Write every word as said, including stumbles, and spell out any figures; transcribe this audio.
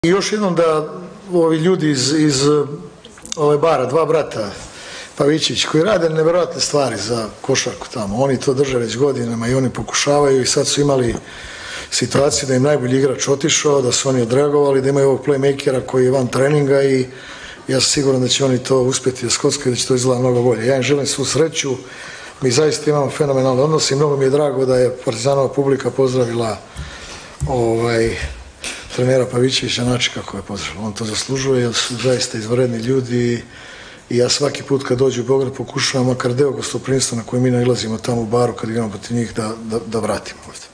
I još jednom da ovi ljudi iz, iz ove bara, dva brata Pavićević, koji rade nevjerojatne stvari za košarku tamo, oni to drže već godinama i oni pokušavaju i sad su imali situaciju da im najbolji igrač otišao, da su oni odreagovali, da imaju ovog playmakera koji je van treninga i ja sam siguran da će oni to uspjeti da skockaju, da će to izgleda mnogo bolje. Ja im želim svu sreću, mi zaista imamo fenomenalne odnose i mnogo mi je drago da je Partizanova publika pozdravila ovaj, trenera Pavićevića na način kako je pozdravila. On to zaslužuje jer su zaista izvanredni ljudi i ja svaki put kad dođu u Beograd pokušavam makar deo gostoprimstva na koji mi nailazimo tamo u baru kad igramo protiv njih da, da, da vratimo ovdje.